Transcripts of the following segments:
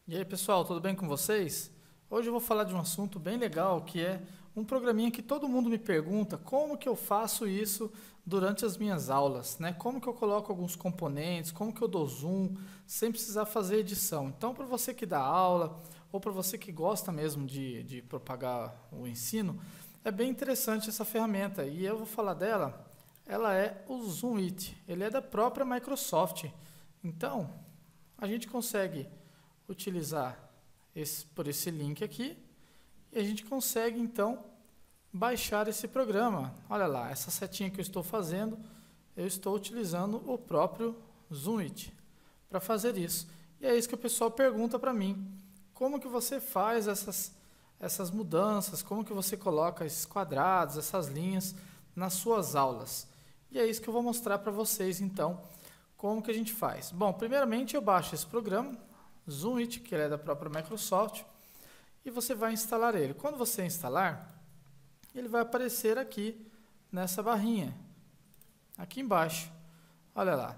E aí pessoal, tudo bem com vocês? Hoje eu vou falar de um assunto bem legal que é um programinha que todo mundo me pergunta como que eu faço isso durante as minhas aulas, né? Como que eu coloco alguns componentes, como que eu dou zoom sem precisar fazer edição. Então, para você que dá aula ou para você que gosta mesmo de propagar o ensino, é bem interessante essa ferramenta e eu vou falar dela. Ela é o Zoom It, ele é da própria Microsoft. Então, a gente consegue utilizar por esse link aqui e a gente consegue então baixar esse programa. Olha lá, essa setinha que eu estou fazendo, eu estou utilizando o próprio Zoom It para fazer isso. E é isso que o pessoal pergunta para mim, como que você faz essas mudanças, como que você coloca esses quadrados, essas linhas nas suas aulas. E é isso que eu vou mostrar para vocês então, como que a gente faz. Bom, primeiramente eu baixo esse programa, Zoom It, que é da própria Microsoft, e você vai instalar ele. Quando você instalar, ele vai aparecer aqui nessa barrinha, aqui embaixo. Olha lá.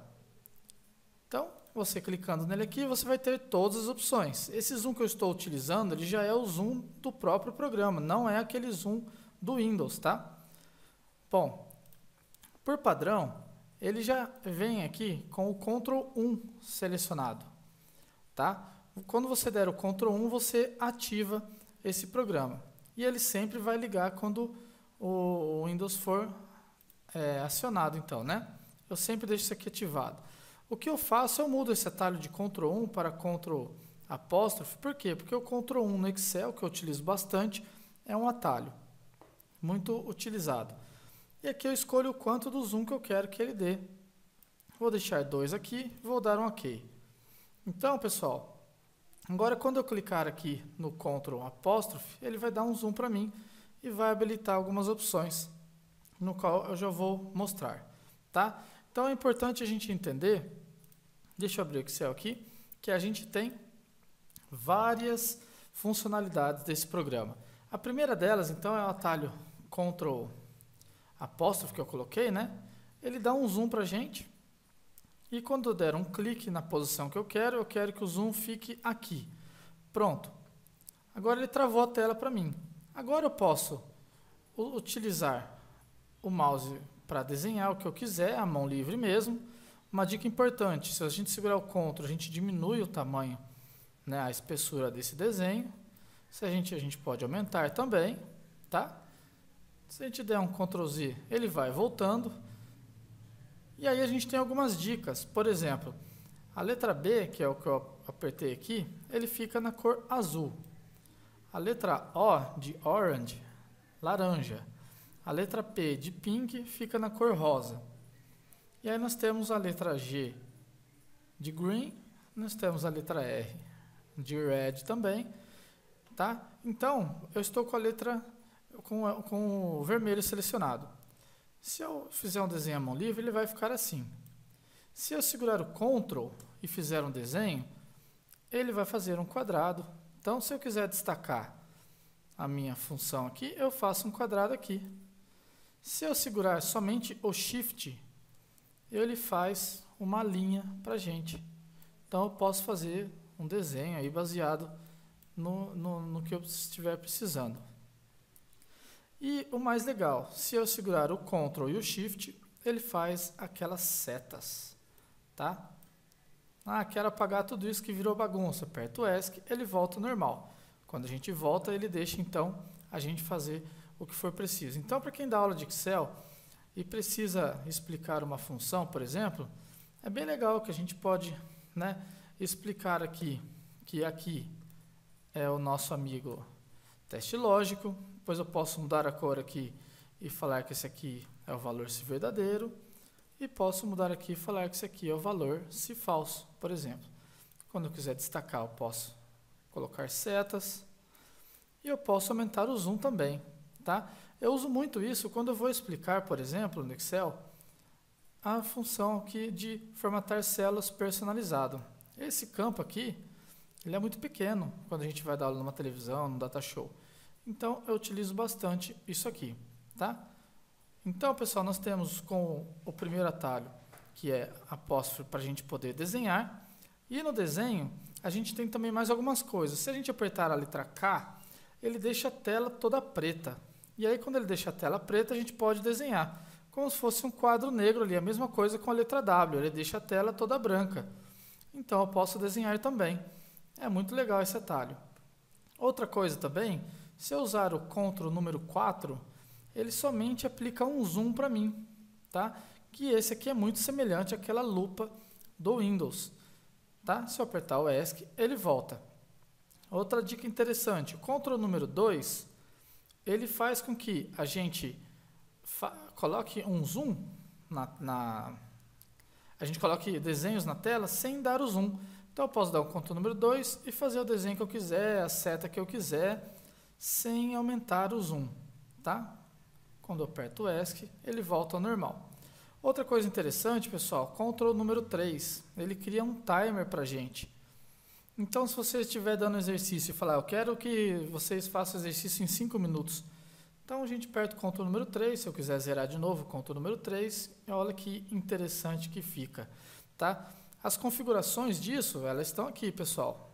Então, você clicando nele aqui, você vai ter todas as opções. Esse zoom que eu estou utilizando, ele já é o zoom do próprio programa, não é aquele zoom do Windows, tá? Bom, por padrão, ele já vem aqui com o Ctrl 1 selecionado. Tá? Quando você der o Ctrl 1, você ativa esse programa. E ele sempre vai ligar quando o Windows for acionado, então, né? Eu sempre deixo isso aqui ativado. O que eu faço, eu mudo esse atalho de Ctrl 1 para Ctrl apóstrofe. Por quê? Porque o Ctrl 1 no Excel, que eu utilizo bastante, é um atalho muito utilizado. E aqui eu escolho o quanto do zoom que eu quero que ele dê. Vou deixar 2 aqui, vou dar um OK. Então, pessoal, agora quando eu clicar aqui no Ctrl apóstrofe, ele vai dar um zoom para mim e vai habilitar algumas opções, no qual eu já vou mostrar, tá? Então é importante a gente entender, deixa eu abrir o Excel aqui, que a gente tem várias funcionalidades desse programa. A primeira delas, então, é o atalho Ctrl apóstrofe que eu coloquei, né? Ele dá um zoom para a gente. E quando eu der um clique na posição que eu quero que o zoom fique aqui. Pronto. Agora ele travou a tela para mim. Agora eu posso utilizar o mouse para desenhar o que eu quiser, a mão livre mesmo. Uma dica importante, se a gente segurar o Ctrl, a gente diminui o tamanho, né, a espessura desse desenho. Se a gente pode aumentar também, tá? Se a gente der um Ctrl Z, ele vai voltando. E aí a gente tem algumas dicas, por exemplo, a letra B, que é o que eu apertei aqui, ele fica na cor azul. A letra O de orange, laranja. A letra P de pink fica na cor rosa. E aí nós temos a letra G de green, nós temos a letra R de red também, tá? Então, eu estou com a letra com o vermelho selecionado. Se eu fizer um desenho à mão livre, ele vai ficar assim. Se eu segurar o Ctrl e fizer um desenho, ele vai fazer um quadrado. Então, se eu quiser destacar a minha função aqui, eu faço um quadrado aqui. Se eu segurar somente o Shift, ele faz uma linha para a gente. Então, eu posso fazer um desenho aí baseado no que eu estiver precisando. E o mais legal, se eu segurar o Ctrl e o Shift, ele faz aquelas setas, tá? Ah, quero apagar tudo isso que virou bagunça. Aperto o ESC, ele volta ao normal. Quando a gente volta, ele deixa então a gente fazer o que for preciso. Então, para quem dá aula de Excel e precisa explicar uma função, por exemplo, é bem legal que a gente pode, né, explicar aqui que aqui é o nosso amigo teste lógico. Depois eu posso mudar a cor aqui e falar que esse aqui é o valor se verdadeiro. E posso mudar aqui e falar que esse aqui é o valor se falso, por exemplo. Quando eu quiser destacar, eu posso colocar setas. E eu posso aumentar o zoom também, tá? Eu uso muito isso quando eu vou explicar, por exemplo, no Excel, a função aqui de formatar células personalizado. Esse campo aqui, ele é muito pequeno quando a gente vai dar aula numa televisão, num data show. Então, eu utilizo bastante isso aqui, tá? Então, pessoal, nós temos com o primeiro atalho, que é apóstrofe para a gente poder desenhar. E no desenho, a gente tem também mais algumas coisas. Se a gente apertar a letra K, ele deixa a tela toda preta. E aí, quando ele deixa a tela preta, a gente pode desenhar como se fosse um quadro negro ali. A mesma coisa com a letra W, ele deixa a tela toda branca. Então, eu posso desenhar também. É muito legal esse atalho. Outra coisa também, se eu usar o Ctrl número 4, ele somente aplica um zoom para mim, tá? Que esse aqui é muito semelhante àquela lupa do Windows, tá? Se eu apertar o ESC, ele volta. Outra dica interessante, o Ctrl número 2, ele faz com que a gente coloque um zoom a gente coloque desenhos na tela sem dar o zoom. Então eu posso dar o Ctrl número 2 e fazer o desenho que eu quiser, a seta que eu quiser, sem aumentar o zoom, tá? Quando eu aperto o ESC, ele volta ao normal. Outra coisa interessante, pessoal, Ctrl número 3, ele cria um timer para a gente. Então, se você estiver dando exercício e falar, eu quero que vocês façam exercício em 5 minutos. Então, a gente aperta o Ctrl número 3, se eu quiser zerar de novo, Ctrl número 3, e olha que interessante que fica, tá? As configurações disso, elas estão aqui, pessoal.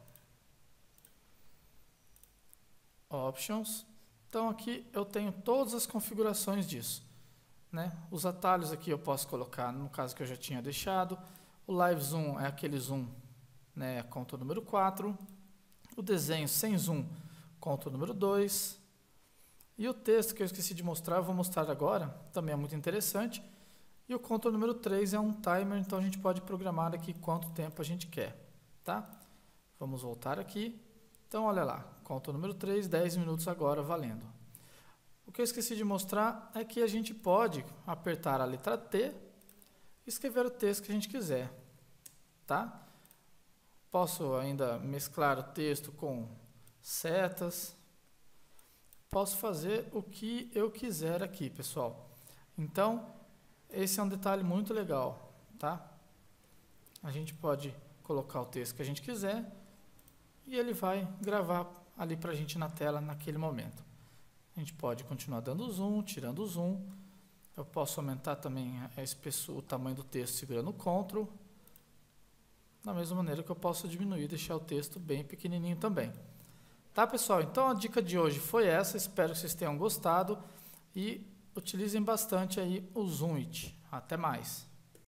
Options. Então, aqui eu tenho todas as configurações disso, né? Os atalhos aqui eu posso colocar, no caso que eu já tinha deixado. O Live Zoom é aquele zoom, né, Ctrl número 4, o desenho sem zoom, Ctrl número 2, e o texto que eu esqueci de mostrar, eu vou mostrar agora, também é muito interessante, e o Ctrl número 3 é um timer, então a gente pode programar aqui quanto tempo a gente quer, tá? Vamos voltar aqui, então olha lá, Ctrl número 3, 10 minutos agora valendo. O que eu esqueci de mostrar é que a gente pode apertar a letra T e escrever o texto que a gente quiser, tá? Posso ainda mesclar o texto com setas. Posso fazer o que eu quiser aqui, pessoal. Então, esse é um detalhe muito legal, tá? A gente pode colocar o texto que a gente quiser e ele vai gravar ali pra gente na tela naquele momento. A gente pode continuar dando zoom, tirando o zoom. Eu posso aumentar também o tamanho do texto segurando o Ctrl. Da mesma maneira que eu posso diminuir e deixar o texto bem pequenininho também. Tá, pessoal? Então a dica de hoje foi essa. Espero que vocês tenham gostado e utilizem bastante aí o Zoom It. Até mais!